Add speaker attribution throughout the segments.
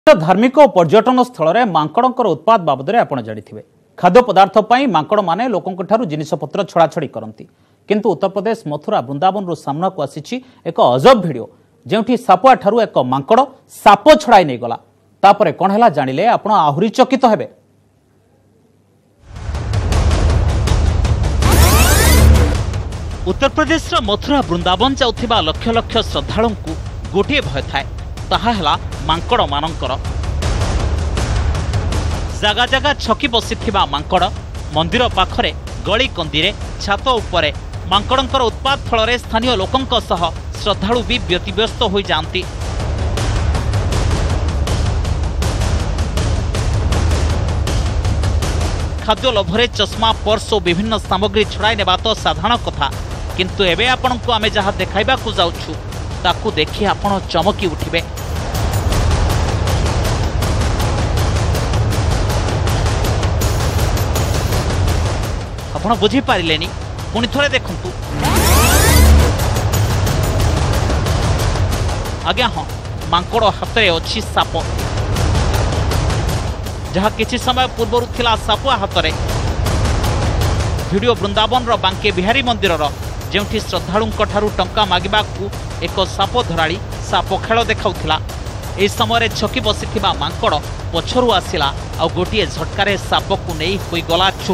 Speaker 1: धार्मिक और पर्यटन स्थल में मांकड़ों उत्पाद बाबद में आप जानी खाद्य पदार्थ पर मांकड़ मैंने लोकों जिनपतर छड़ाछड़ी करती किंतु उत्तर प्रदेश मथुरा वृंदावन सामना को आसी एक अजब भिडियो जो सापुआ ठारू एक मांकड़ साप छड़ाई नहीं गला तापर कौन है जानिले आपण आहुरी चकित हेबे। उत्तर प्रदेश मथुरा वृंदावन जाउथिबा लक्ष लक्ष श्रद्धालु को गोटे भय थाए ताहा हला मांकड़ मानकर जगह जगह छकी बसिथिबा मांकड़ मंदिर पाखरे गली कंदी छात उपरे मांकड़ंकर उत्पाद फल स्थानीय लोकंक सह श्रद्धालु भी व्यतिव्यस्त हो जाती। खाद्य लोभरे चश्मा पर्स और विभिन्न सामग्री छड़ाई नेबा तो साधारण कथा किंतु एबे आपनकु आमे जहा देखाइबा को जाउछु ताकू देखि आपण चमकी उठिबे। आपण बुझी पारिलेनी पुणी थोड़े देखंतु। आज्ञा हाँ मांकड़ हाथ में अच्छी साप जहाँ किसी समय पूर्वर थिला सापुआ हाथ में। वीडियो वृंदावन बांके बिहारी मंदिर जो श्रद्धालु टंका मागिबा एक साप धराड़ी साप खेल देखाउथिला। ए समय छकी बसी मांकड़ पछरु आसिला आ गोटे झटकार साप को नहीं होई गला छु।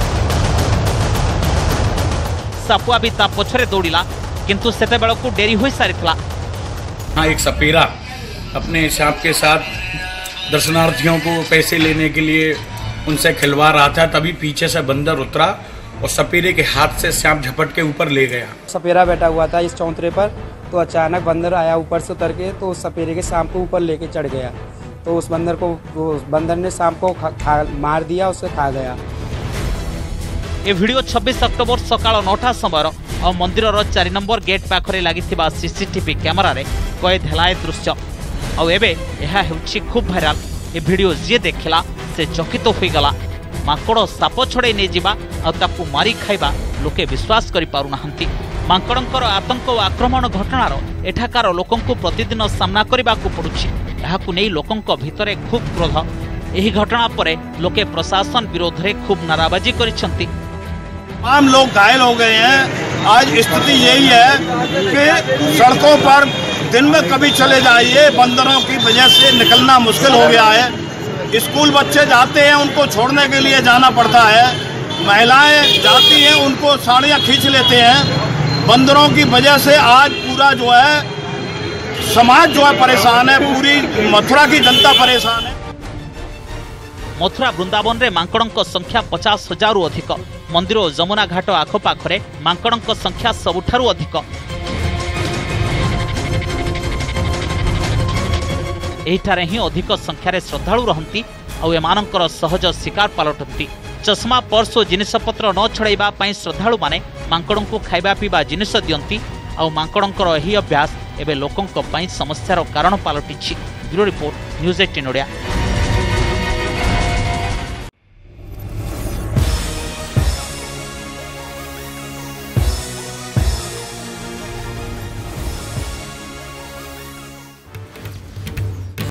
Speaker 1: सापुआ भी ता पछरे दौड़िला किंतु सेते बेल को डेरी हो सारीला।
Speaker 2: हाँ, एक सपेरा अपने सांप के साथ दर्शनार्थियों को पैसे लेने के लिए उनसे खिलवा रहा था, तभी पीछे से बंदर उतरा और सपेरे के हाथ से सांप झपट के ऊपर ले गया।
Speaker 3: सपेरा बैठा हुआ था इस चौंतरे पर, तो अचानक बंदर आया ऊपर से उतर के, तो उस सपेरे के सांप को ऊपर लेके चढ़ गया। तो उस बंदर ने सांप को मार दिया, उसे खा गया।
Speaker 1: ए वीडियो 26 अक्टोबर सकाळ 9टा समय और मंदिर 4 नंबर गेट पाखरे लागिथिबा सीसीटीवी कैमरा रे कैद हैला ए दृश्य। और एबे एहा हेउछि खूब भाइराल। ए वीडियो जे देखला से चकित होई गला। मांकड़ साप छड़े नै जिबा आ ताकू मारी खाइबा लोके विश्वास करि पारु नाहंती। मांकड़ंकर आतंक और आक्रमण घटनार एठाकार लोकंकु प्रतिदिन सामना करिबाकू पडुछि। एहाकू नै लोकंक भितरे खूब क्रोध। एही घटना परे लोके प्रशासन विरोध रे खूब नाराबाजी करिसंती।
Speaker 4: आम लोग घायल हो गए हैं। आज स्थिति यही है कि सड़कों पर दिन में कभी चले जाइए, बंदरों की वजह से निकलना मुश्किल हो गया है। स्कूल बच्चे जाते हैं, उनको छोड़ने के लिए जाना पड़ता है। महिलाएं जाती हैं, उनको साड़ियाँ खींच लेते हैं। बंदरों की वजह से आज पूरा जो है समाज जो है परेशान है, पूरी मथुरा की जनता परेशान है।
Speaker 1: मथुरा वृंदावन रे मांकड़ों संख्या 50,000 अधिक। मंदिर और जमुना घाट आखपाखरे मांकड़ों संख्या सबुठारु अधिक। एहिठारे ही अधिक संख्यार श्रद्धालु रहंती और एमानंकर सहज शिकार पलटती। चश्मा पर्स और जिनिसपत्र न छड़ाइबा पई श्रद्धालु माने मांकड़ों को खाइबा पीबा जिनिस दियंती और मांकड़ों एही अभ्यास एबे लोकंक पई समस्यार कारण पलटिछि। Bureau report, news 18 Odia.